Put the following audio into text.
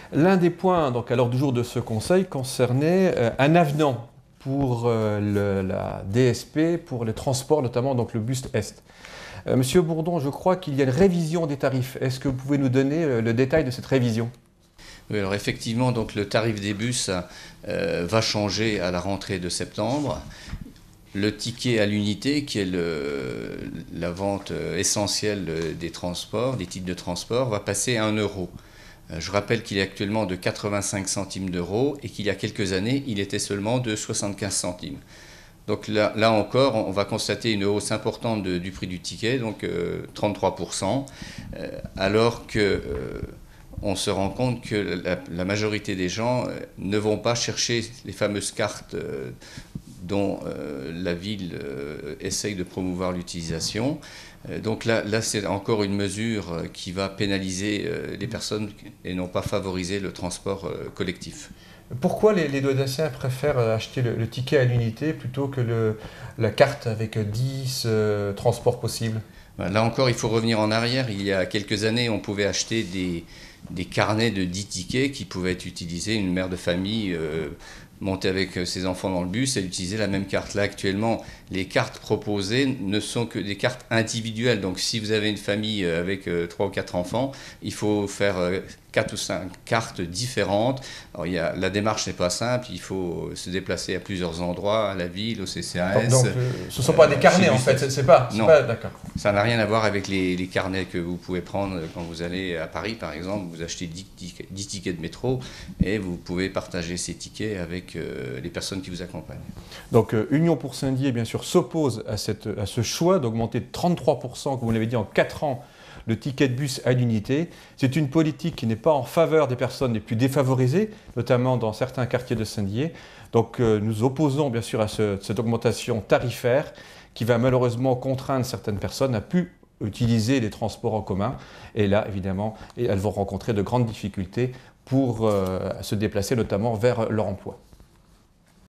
L'un des points donc, à l'ordre du jour de ce conseil concernait un avenant pour la DSP, pour les transports, notamment donc, le bus Est. Monsieur Bourdon, je crois qu'il y a une révision des tarifs. Est-ce que vous pouvez nous donner le détail de cette révision? Oui, alors effectivement, donc, le tarif des bus va changer à la rentrée de septembre. Le ticket à l'unité, qui est la vente essentielle des transports, des titres de transport, va passer à 1 euro. Je rappelle qu'il est actuellement de 85 centimes d'euros et qu'il y a quelques années, il était seulement de 75 centimes. Donc là encore, on va constater une hausse importante du prix du ticket, donc 33%, alors que on se rend compte que la majorité des gens ne vont pas chercher les fameuses cartes dont la ville essaye de promouvoir l'utilisation. Donc là c'est encore une mesure qui va pénaliser les personnes et non pas favoriser le transport collectif. Pourquoi les Douaniens préfèrent acheter le ticket à l'unité plutôt que la carte avec 10 transports possibles? Là encore, il faut revenir en arrière. Il y a quelques années, on pouvait acheter des carnets de 10 tickets qui pouvaient être utilisés. Une mère de famille monter avec ses enfants dans le bus et utiliser la même carte. Là, actuellement, les cartes proposées ne sont que des cartes individuelles. Donc, si vous avez une famille avec 3 ou 4 enfants, il faut faire 4 ou 5 cartes différentes. Alors, la démarche n'est pas simple. Il faut se déplacer à plusieurs endroits, à la ville, au CCAS. Donc ce ne sont pas des carnets, en fait. C'est pas, d'accord. Ça n'a rien à voir avec les carnets que vous pouvez prendre quand vous allez à Paris, par exemple. Vous achetez 10 tickets de métro et vous pouvez partager ces tickets avec les personnes qui vous accompagnent. Donc Union pour Saint-Dié, bien sûr, s'oppose à ce choix d'augmenter de 33%, comme vous l'avez dit, en 4 ans, le ticket de bus à l'unité. C'est une politique qui n'est pas en faveur des personnes les plus défavorisées, notamment dans certains quartiers de Saint-Dié. Donc nous opposons bien sûr à cette augmentation tarifaire qui va malheureusement contraindre certaines personnes à plus utiliser les transports en commun. Et là, évidemment, elles vont rencontrer de grandes difficultés pour se déplacer, notamment vers leur emploi.